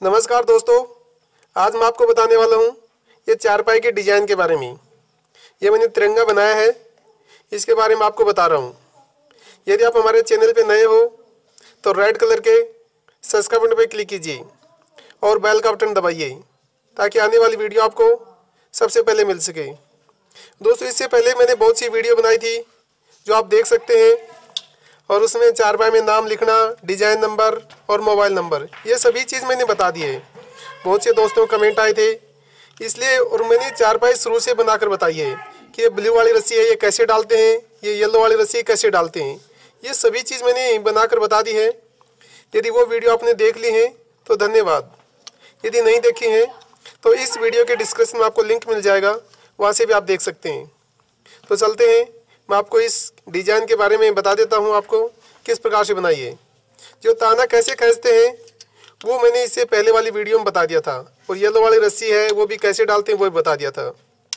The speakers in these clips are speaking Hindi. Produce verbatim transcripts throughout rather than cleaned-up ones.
नमस्कार दोस्तों, आज मैं आपको बताने वाला हूँ ये चारपाई के डिज़ाइन के बारे में। ये मैंने तिरंगा बनाया है, इसके बारे में आपको बता रहा हूँ। यदि आप हमारे चैनल पे नए हो तो रेड कलर के सब्सक्राइब बटन पर क्लिक कीजिए और बेल का बटन दबाइए ताकि आने वाली वीडियो आपको सबसे पहले मिल सके। दोस्तों, इससे पहले मैंने बहुत सी वीडियो बनाई थी जो आप देख सकते हैं, और उसमें चारपाई में नाम लिखना, डिज़ाइन नंबर और मोबाइल नंबर, ये सभी चीज़ मैंने बता दी है। बहुत से दोस्तों कमेंट आए थे, इसलिए और मैंने चारपाई शुरू से बनाकर बताई है कि ये ब्लू वाली रस्सी है, ये कैसे डालते हैं, ये येलो वाली रस्सी कैसे डालते हैं। ये सभी चीज़ मैंने बनाकर बता दी है। यदि वो वीडियो आपने देख ली है तो धन्यवाद। यदि नहीं देखी है तो इस वीडियो के डिस्क्रिप्शन में आपको लिंक मिल जाएगा, वहाँ से भी आप देख सकते हैं। तो चलते हैं, मैं आपको इस डिज़ाइन के बारे में बता देता हूँ आपको किस प्रकार से बनाई है। जो ताना कैसे खींचते हैं वो मैंने इससे पहले वाली वीडियो में बता दिया था, और येलो वाली रस्सी है वो भी कैसे डालते हैं वो भी बता दिया था।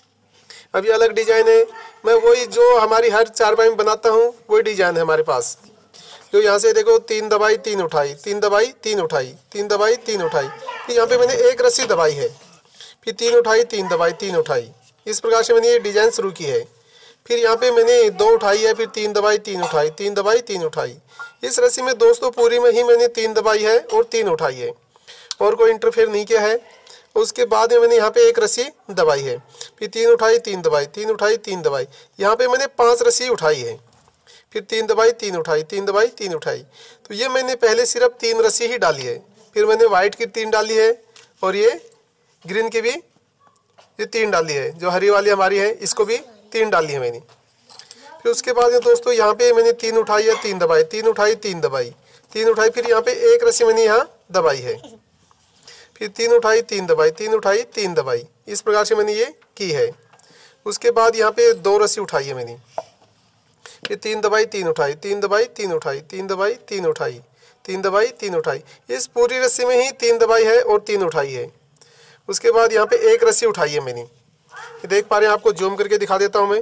अभी अलग डिज़ाइन है, मैं वही जो हमारी हर चारपाई में बनाता हूँ वही डिज़ाइन है हमारे पास। जो यहाँ से देखो, तीन दबाई तीन उठाई, तीन दबाई तीन उठाई, तीन दबाई तीन उठाई, फिर यहाँ पे मैंने एक रस्सी दबाई है, फिर तीन उठाई, तीन दबाई तीन उठाई। इस प्रकार से मैंने ये डिज़ाइन शुरू की है। फिर यहाँ पे मैंने दो उठाई है, फिर तीन दबाई तीन उठाई, तीन दबाई तीन उठाई। इस रस्सी में दोस्तों पूरी में ही मैंने तीन दबाई है और तीन उठाई है, और कोई इंटरफेयर नहीं किया है। उसके बाद में मैंने यहाँ पे एक रस्सी दबाई है, फिर तीन उठाई, तीन दबाई, तीन उठाई, तीन दबाई। यहाँ पे मैंने पांच रस्सी उठाई है, फिर तीन दबाई, तीन उठाई, तीन दबाई, तीन उठाई। तो ये मैंने पहले सिर्फ तीन रस्सी ही डाली है, फिर मैंने वाइट की तीन डाली है, और ये ग्रीन की भी ये तीन डाली है, जो हरी वाली हमारी है इसको भी तीन डाली है मैंने। फिर उसके बाद में दोस्तों यहाँ पे मैंने तीन उठाई है, तीन दबाई, तीन उठाई, तीन दबाई, तीन उठाई, फिर यहाँ पे एक रस्सी मैंने यहाँ दबाई है, फिर तीन उठाई, तीन दबाई, तीन उठाई, तीन दबाई। इस प्रकार से मैंने ये की है। उसके बाद यहाँ पे दो रस्सी उठाई है मैंने, फिर तीन दबाई, तीन उठाई, तीन दबाई, तीन उठाई, तीन दबाई, तीन उठाई, तीन दबाई, तीन उठाई। इस पूरी रस्सी में ही तीन दबाई है और तीन उठाई है। उसके बाद यहाँ पे एक रस्सी उठाई है मैंने, देख पा रहे हैं, आपको जूम करके दिखा देता हूँ मैं।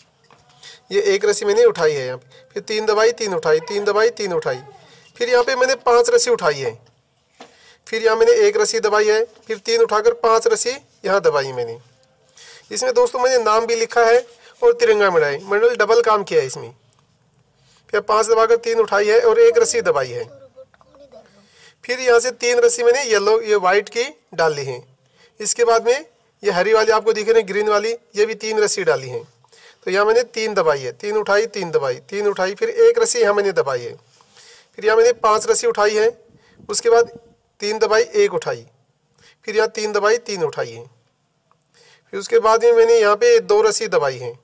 ये एक रस्सी मैंने उठाई है यहाँ पे, फिर तीन दबाई, तीन उठाई, तीन दबाई, तीन उठाई। फिर यहाँ पे मैंने पांच रस्सी उठाई है, फिर यहाँ मैंने एक रस्सी दबाई है, फिर तीन उठाकर पांच रस्सी यहाँ दबाई मैंने। इसमें दोस्तों मैंने नाम भी लिखा है और तिरंगा मंडाई मंडल डबल काम किया है इसमें। फिर पांच दबाकर तीन उठाई है और एक रस्सी दबाई है। फिर यहाँ से तीन रस्सी मैंने येलो ये वाइट की डाली है। इसके बाद में ये हरी वाली आपको दिख रही है, ग्रीन वाली, ये भी तीन रस्सी डाली है। तो यहाँ मैंने तीन दबाई है, तीन उठाई, तीन दबाई, तीन उठाई, फिर एक रस्सी यहाँ मैंने दबाई है। फिर यहाँ मैंने पांच रस्सी उठाई है, उसके बाद तीन दबाई, एक उठाई, फिर यहाँ तीन दबाई, तीन उठाई है। फिर उसके बाद में मैंने यहाँ पे दो रस्सी दबाई है।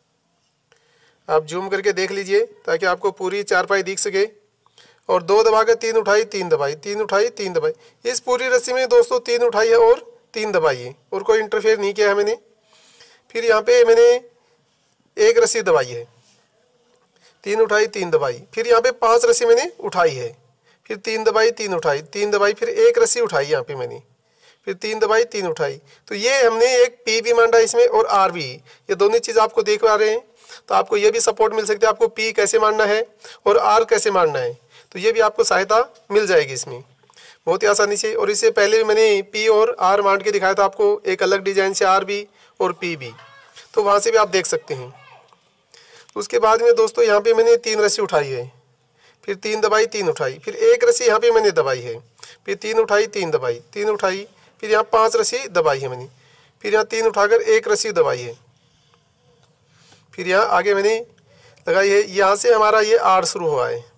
आप जूम करके देख लीजिए ताकि आपको पूरी चारपाई दिख सके। और दो दबाकर तीन उठाई, तीन दबाई, तीन उठाई, तीन दबाई। इस पूरी रस्सी में दोस्तों तीन उठाई है और तीन दबाई है, और कोई इंटरफेयर नहीं किया है मैंने। फिर यहाँ पे मैंने एक रस्सी दबाई है, तीन उठाई, तीन दबाई, फिर यहाँ पे पांच रस्सी मैंने उठाई है, फिर तीन दबाई, तीन उठाई, तीन दबाई, फिर एक रस्सी उठाई यहाँ पे मैंने, फिर तीन दबाई, तीन उठाई। तो ये हमने एक पी भी मांडा इसमें और आर भी, ये दोनों चीज़ आपको देख पा रहे हैं। तो आपको ये भी सपोर्ट मिल सकती है, आपको पी कैसे मारना है और आर कैसे मारना है, तो ये भी आपको सहायता मिल जाएगी इसमें बहुत ही आसानी से। और इससे पहले भी मैंने पी और आर मान के दिखाया था आपको एक अलग डिज़ाइन से, आर भी और पी भी, तो वहाँ से भी आप देख सकते हैं। उसके बाद में दोस्तों यहाँ पे मैंने तीन रस्सी उठाई है, फिर तीन दबाई, तीन उठाई, फिर एक रस्सी यहाँ पे मैंने दबाई है, फिर तीन उठाई, तीन दबाई, तीन उठाई, फिर यहाँ पांच रस्सी दबाई है मैंने, फिर यहाँ तीन उठाकर एक रस्सी दबाई है, फिर यहाँ आगे मैंने लगाई है। यहाँ से हमारा ये आर शुरू हुआ है।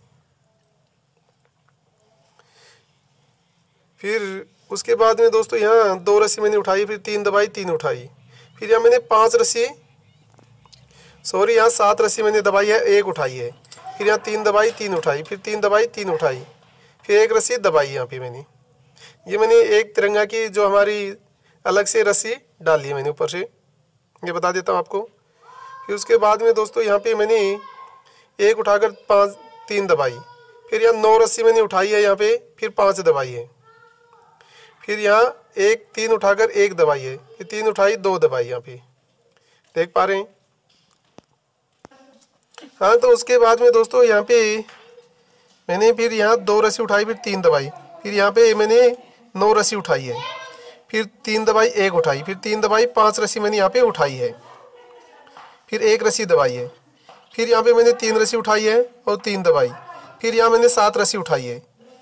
फिर उसके बाद में दोस्तों यहाँ दो रस्सी मैंने उठाई, फिर तीन दबाई, तीन उठाई, फिर यहाँ मैंने पांच रस्सी सॉरी यहाँ सात रस्सी मैंने दबाई है, एक उठाई है, फिर यहाँ तीन दबाई, तीन उठाई, फिर तीन दबाई, तीन उठाई, फिर एक रस्सी दबाई यहाँ पे मैंने। ये मैंने एक तिरंगा की जो हमारी अलग से रस्सी डाली है मैंने ऊपर से, ये बता देता हूँ आपको। फिर उसके बाद में दोस्तों यहाँ पे मैंने एक उठाकर पाँच तीन दबाई, फिर यहाँ नौ रस्सी मैंने उठाई है यहाँ पे, फिर पाँच दबाई है, फिर यहाँ एक तीन उठाकर एक दबाई है, फिर तीन उठाई, दो दबाई यहाँ पे, देख पा रहे हैं। हाँ, तो उसके बाद में दोस्तों यहाँ पे मैंने फिर यहाँ दो रस्सी उठाई, फिर तीन दबाई, फिर यहाँ पे मैंने नौ रस्सी उठाई है, फिर तीन दबाई, एक उठाई, फिर तीन दबाई, पांच रस्सी मैंने यहाँ पे उठाई है, फिर एक रस्सी दबाई है, फिर यहाँ पे मैंने तीन रस्सी उठाई है और तीन दबाई, फिर यहाँ मैंने सात रस्सी उठाई है,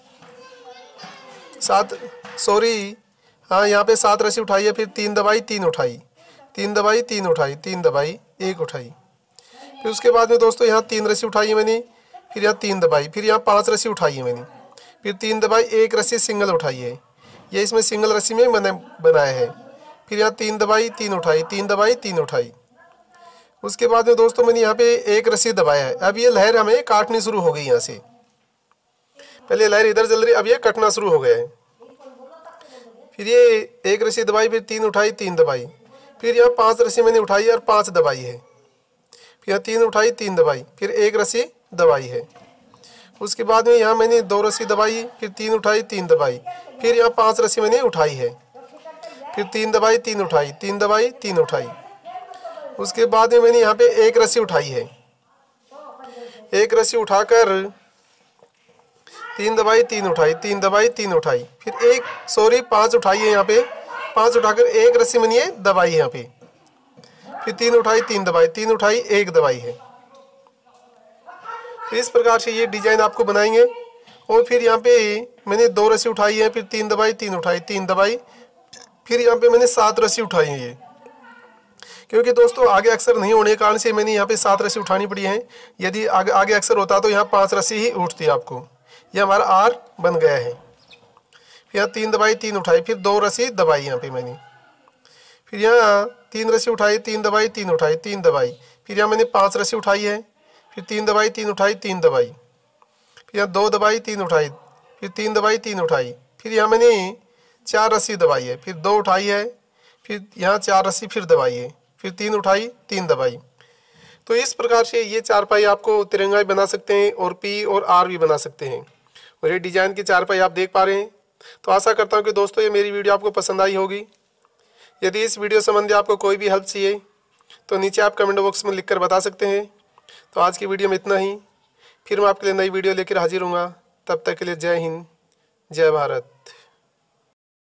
सात सॉरी हाँ यहाँ पे सात रस्सी उठाई है, फिर तीन दबाई, तीन उठाई, तीन दबाई, तीन उठाई, तीन दबाई, एक उठाई। फिर उसके बाद में दोस्तों यहाँ तीन रस्सी उठाई है मैंने, फिर यहाँ तीन दबाई, फिर यहाँ पांच रस्सी उठाई है मैंने, फिर तीन दबाई, एक रस्सी सिंगल उठाई है, ये इसमें सिंगल रस्सी में मैंने बनाया है, फिर यहाँ तीन दबाई, तीन उठाई, तीन दबाई, तीन उठाई। उसके बाद में दोस्तों मैंने यहाँ पे एक रस्सी दबाया है। अब ये लहर हमें काटनी शुरू हो गई, यहाँ से पहले लहर इधर चल रही, अब ये कटना शुरू हो गया है। फिर ये एक रस्सी दबाई, फिर तीन उठाई, तीन दबाई, फिर यहाँ पांच रस्सी मैंने उठाई है और पांच दबाई है, फिर यहाँ तीन उठाई, तीन दबाई, फिर एक रस्सी दबाई है। उसके बाद में यहाँ मैंने दो रस्सी दबाई, फिर तीन उठाई, तीन दबाई, फिर यहाँ पांच रस्सी मैंने उठाई है, फिर तीन दबाई, तीन उठाई, तीन दबाई, तीन उठाई। उसके बाद में मैंने यहाँ पे एक रस्सी उठाई है, एक रस्सी उठाकर तीन दबाई, तीन उठाई, तीन दबाई, तीन उठाई, फिर एक सॉरी पांच उठाई है, यहाँ पे पांच उठाकर एक रस्सी मैंने ये दबाई है यहाँ पे, फिर तीन उठाई, तीन दबाई, तीन उठाई, एक दबाई है। तो इस प्रकार से ये डिजाइन आपको बनाएंगे। और फिर यहाँ पे मैंने दो रस्सी उठाई है, फिर तीन दबाई, तीन उठाई, तीन दबाई, फिर यहाँ पे मैंने सात रस्सी उठाई है ये, क्योंकि दोस्तों आगे अक्सर नहीं होने के कारण से मैंने यहाँ पे सात रस्सी उठानी पड़ी है। यदि आगे आगे अक्सर होता तो यहाँ पांच रस्सी ही उठती है आपको। ये हमारा आर बन गया है। फिर यहाँ तीन दबाई, तीन उठाई, फिर दो रस्सी दबाई यहाँ पे मैंने, फिर यहाँ तीन रस्सी उठाई, तीन दबाई, तीन उठाई, तीन दबाई, फिर यहाँ मैंने पांच रस्सी उठाई है, फिर तीन दबाई, तीन उठाई, तीन दबाई, फिर यहाँ दो दबाई, तीन उठाई, फिर तीन दबाई, तीन उठाई, फिर यहाँ मैंने चार रस्सी दबाई है, फिर दो उठाई है, फिर यहाँ चार रस्सी फिर दबाई है, फिर तीन उठाई, तीन दबाई। तो इस प्रकार से ये चारपाई आपको तिरंगा भी बना सकते हैं और पी और आर भी बना सकते हैं। और ये डिजाइन की चारपाई आप देख पा रहे हैं। तो आशा करता हूँ कि दोस्तों ये मेरी वीडियो आपको पसंद आई होगी। यदि इस वीडियो संबंधी आपको कोई भी हेल्प चाहिए तो नीचे आप कमेंट बॉक्स में लिखकर बता सकते हैं। तो आज की वीडियो में इतना ही, फिर मैं आपके लिए नई वीडियो लेकर हाजिर हूँगा। तब तक के लिए जय हिंद, जय भारत।